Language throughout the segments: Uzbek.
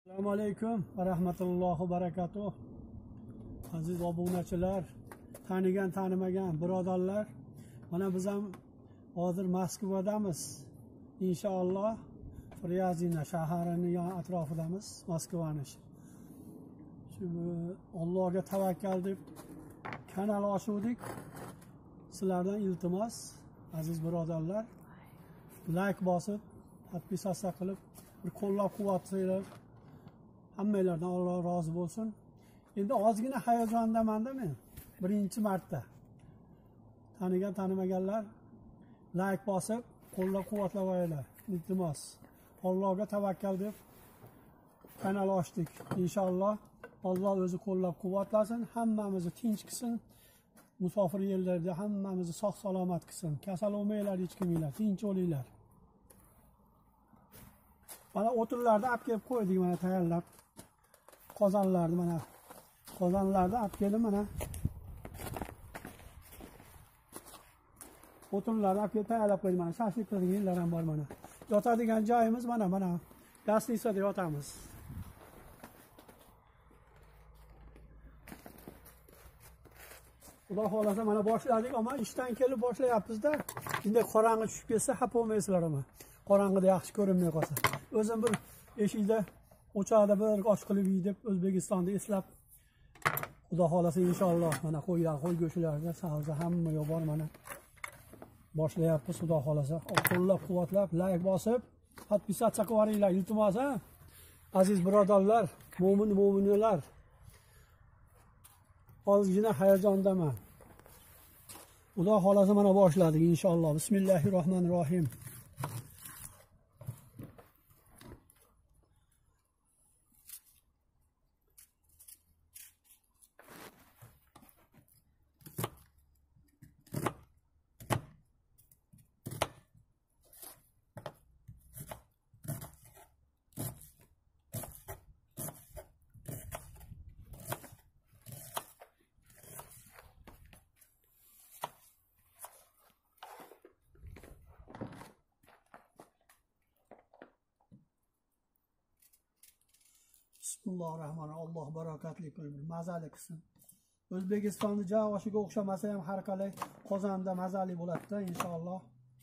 Assalomu alaykum va rahmatullohi va barakatuh. Aziz obunachilar, tanigan tanimagan birodarlar, mana biz ham hozir Moskvadamiz. Inshaalloh Ryazina shaharining atrofidamiz, Moskvaning. Shu Allohga tavakkal deb kanal ochdik. Sizlardan iltimos, aziz birodarlar, like bosib, podpisatsiya qilib, bir qo'llab-quvvatlasanglar, hammalardan Alloh rozi bo'lsin. Endi ozgina hayajondaman-da men. Birinchi marta. Tanigan tanimaganlar like bosib, qo'llab-quvvatlaylar. Iltimos. Allohga tavakkal deb kanal ochdik. Inshaalloh Alloh o'zi qo'llab-quvvatlasin, hammamizni tinch qilsin. Musofir yerlarda hammamizni sog' salomat qilsin. Kasal bo'lmanglar, hech kiminglar, tinch bo'linglar. Mana o'tinlarni olib kelib qo'ydik, mana tayyorlab. Qozonlarni mana qozonlarni olib keldim mana. O'tinlarni olib kelib tayyorlab qo'ydim mana. Shashlik qilganlar ham bor mana. Yotadigan joyimiz mana gastnisada yotamiz. Xudo xolasa mana boshladik, ammo ishdan kelib boshlayapmiz-da. Endi qorong'i tushib ketsa xafa bo'lmaysizlar ama. Qorong'ida yaxshi ko'rinmay qolsa. O'zim bir eshikda o'choqda bir osh qilib yeyib O'zbekistonda eslab, Xudo xolasa inshaalloh mana qo'y go'shtlari, sabzi hamma yo'q bor mana. Boshlayapmiz Xudo xolasa. Qo'llab-quvvatlab, like bosib, podpisatsiya qilib yuboringlar, iltimos, ha. Aziz birodarlar, mo'min-mo'minalar. Ozgina hayajondaman. Xudo xolasa mana boshladik inshaalloh. Bismillahirrohmanirrohim. Bismillahirrohmanirrohim. Alloh barakatli qilsin, mazali qilsin. O'zbekistonning joy oshiga o'xshamasa ham har qalay qozonda mazali bo'ladi-da inshaalloh.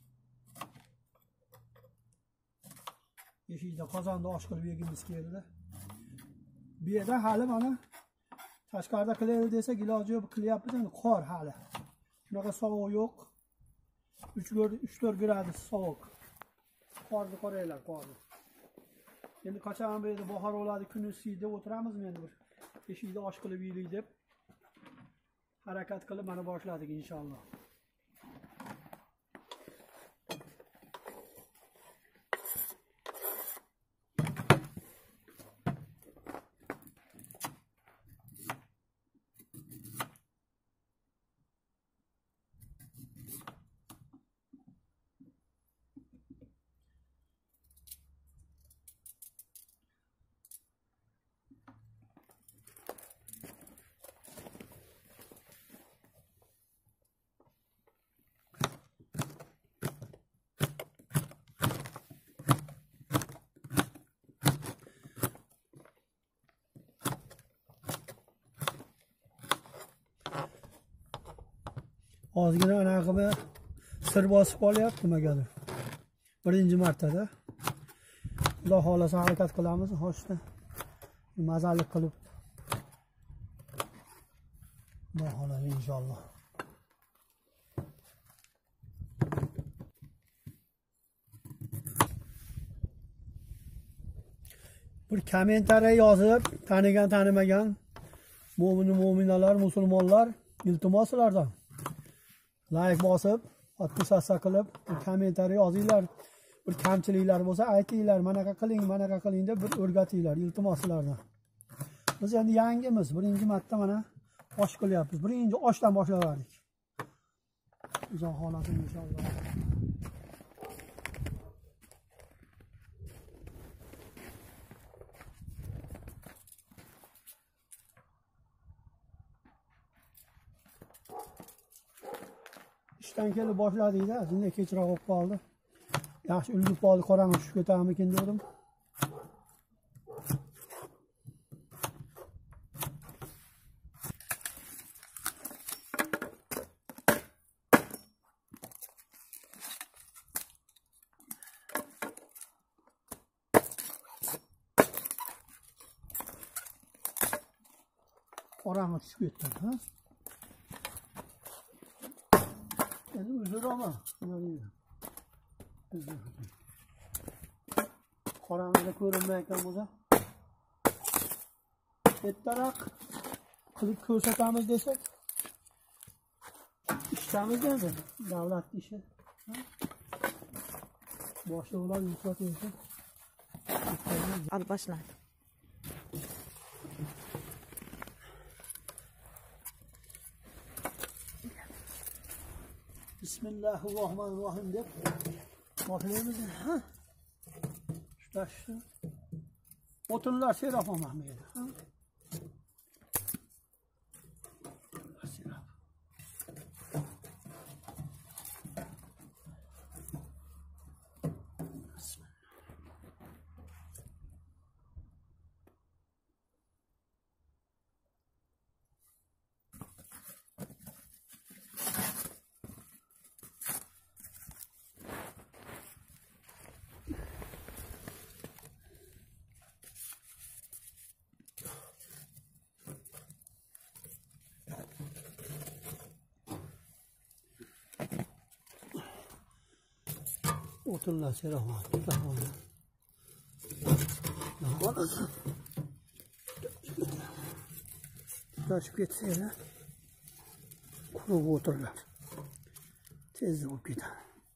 Eshikda qozonda osh qilib yegimiz keldi. Bu yerda hali mana tashqarida qilaylik desak iloji yo'q, qilyapmiz endi qor hali. Shunaqa sovuq yo'q. 3-4 gradus sovuq. Qorni qoraylar, qorni. Endi qachon bu yerda bahor bo'ladi, kun isiyda o'tiramizmi endi bir eshikda osh qilib yeylik deb harakat qilib mana boshladik inshaalloh. Ozgina anaqimi sir bosib qolyapti nimagadir. Birinchi martada. Xudo xolasa harakat qilamiz, hoshda. Mazali qilib. Xudo xolasa inshaalloh. Bir kommentariy yozib, tanigan tanimagan mo'min-mo'minalar, musulmonlar iltimoslardan like bosib, podpisatsiya qilib, kommentariy yozinglar. Bir kamchiliklar bo'lsa aytinglar, manaqa qiling deb bir o'rgatinglar, iltimoslardan. Biz endi yangimiz, birinchi marta mana osh qilyapmiz. Birinchi oshdan boshladik. Xudo xolasa inshaalloh. İşten kelib boshladik-da, shunday kechroq bo'lib qoldi. Yaxshi ulgib qoldi, qorong'i tushib ketarmikin dedim. qorong'i tushib ketdi. Ha? Endi uzr ama. Qorong'ida ko'rinmayotgan bo'lsa, ertaroq qilib ko'rsatamiz desak, ishlamiz endi, davlat ishi. Boshliqlar yuklatayotsa, al başla. Bismillahirrahmanirrahim deb boshlaymiz. Ha? Şu otunlar Serap Mahmud'ya. Ha? Oturlar Serap Mahmud. Taşıp getseyler, kuru oturlar. Tez olup gider.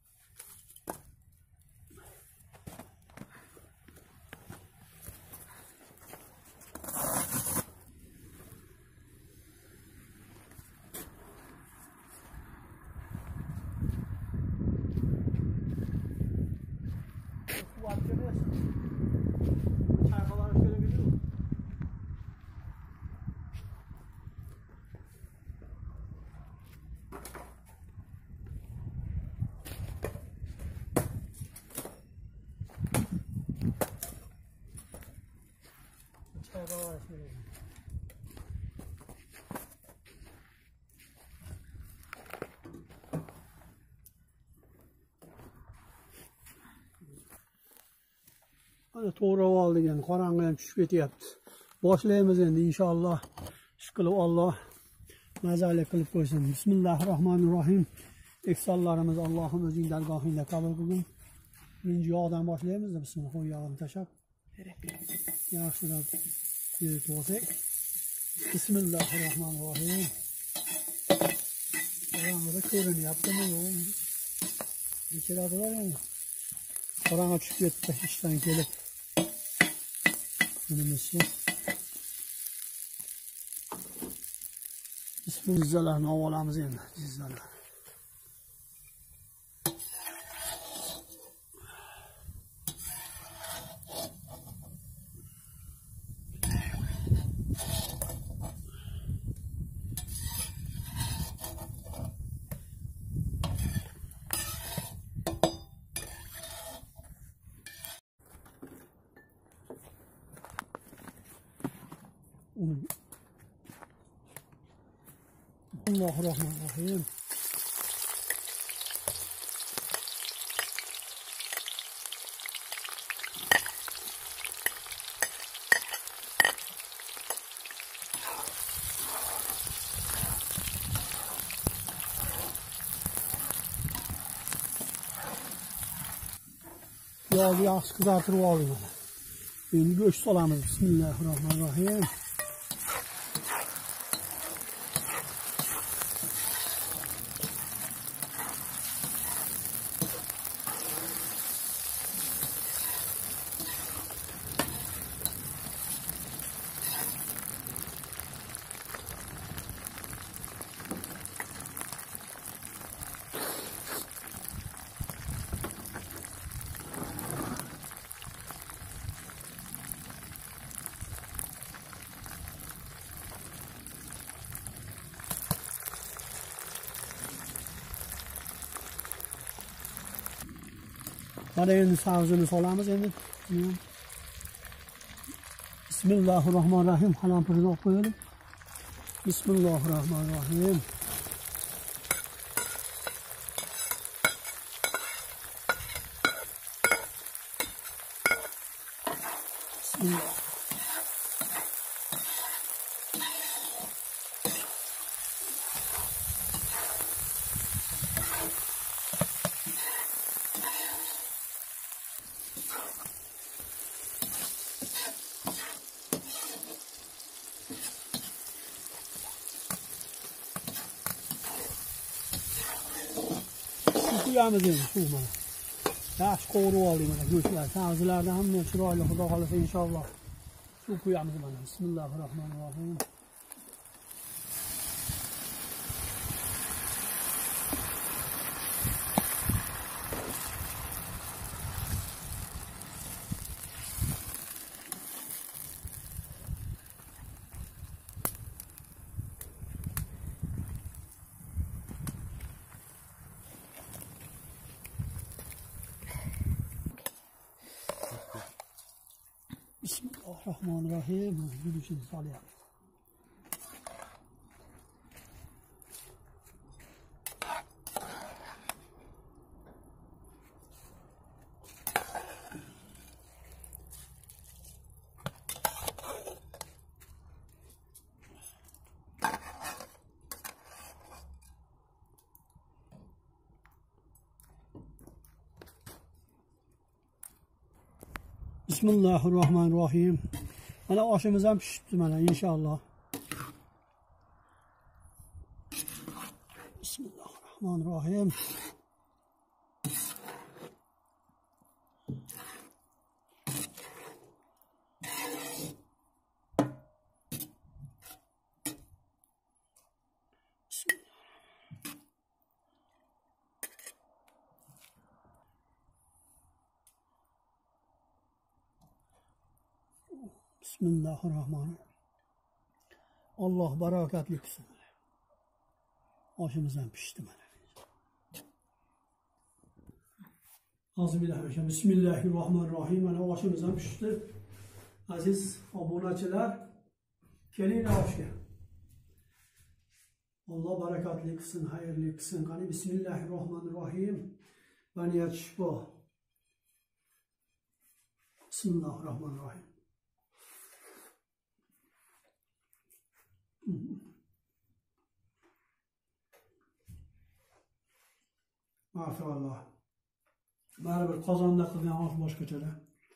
Hadi to'g'ri oldik endi, qorong'i ham tushib ketyapti. Boshlaymiz endi inshaalloh. Shukr Alloh mazali qilib qo'ysin. Bismillahirrohmanirrohim. Eksonlarimiz Allohim o'zing dargohingda qabul qilgin. Birinchi yog'dan boshlaymiz. Bismillah, qo'y yog'ini tashab. Yaxshilab quyib olsak. Bismillahirrohmanirrohim. Qorong'ida ko'rinyaptimi yo'qmi? Kechiradilar endi. Qorong'i tushib ketdi ishdan kelib. Önümüz şu. Bismillahirrahmanirrahim. Ovalamız endi. Cizzalar. Bismillahirrahmanirrahim. Yağlı yaxşı kızartırıp alayım. Şimdi göç salamız. Bismillahirrahmanirrahim. Hadi endi savzini solamiz endi. Bismillahirrahmanirrahim. Qalampirni olib qo'yaylik. Bismillahirrahmanirrahim. Bismillah. Quyamiz endi suv mana. Yaxshi qovurib oldik mana go'shtlar. Sabzilarni hamma chiroyli xudo xolasa inshaalloh. Suv quyamiz mana. Bismillahirrohmanirrohim. Bismillahirrahmanirrahim. Gülüşünü salayalım. Bismillahirrahmanirrahim. Mana oshimiz ham pishibdi mana inshaalloh. Bismillahirrahmanirrahim. Bismillahirrahmanirrahim. Allah barakatli qilsin. Oshimiz ham pishdi mana. Azbillahi Bismillahirrahmanirrahim. Mana oshimiz ham pishdi. Aziz obunachilar, keling oshga. Allah barakatli qilsin, xayrli qilsin. Qani Bismillahirrahmanirrahim. Va niyat shifo. Bismillahirrahmanirrahim. Maşallah. Bari bir qozonda qilgan osh boshqacha.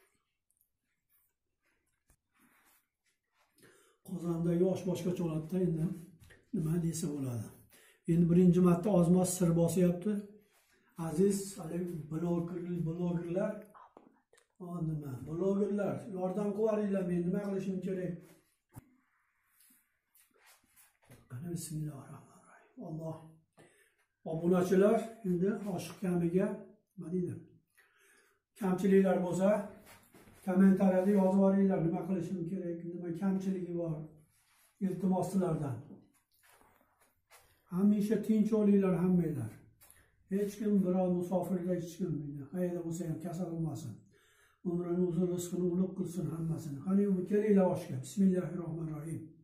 Qozondagi osh boshqacha bo'ladi-da endi. Nima desa bo'ladi. Endi birinchi marta ozmos sir bosyapti. Aziz blogerlar, nima? Blogerlar, yordam qilaringlar, men nima qilishim kerak? Bismillahirrahmanirrahim. Allah. Obunachilar endi oshiq kamiga nima deydi? Kamchiliklar bo'lsa, kommentariyada yozib yuboringlar, nima qilishim kerak, nima kamchiligi bor. Iltimos sizlardan. Hamisha tinch bo'linglar hammanglar. Hech kim biror musofirga hech kim qayerda bo'lsa ham kasal bo'lmasin. Umrini uzun, rizqini ulug' qilsin hammasini. Qani kelinglar oshga. Bismillahirrohmanirrohim.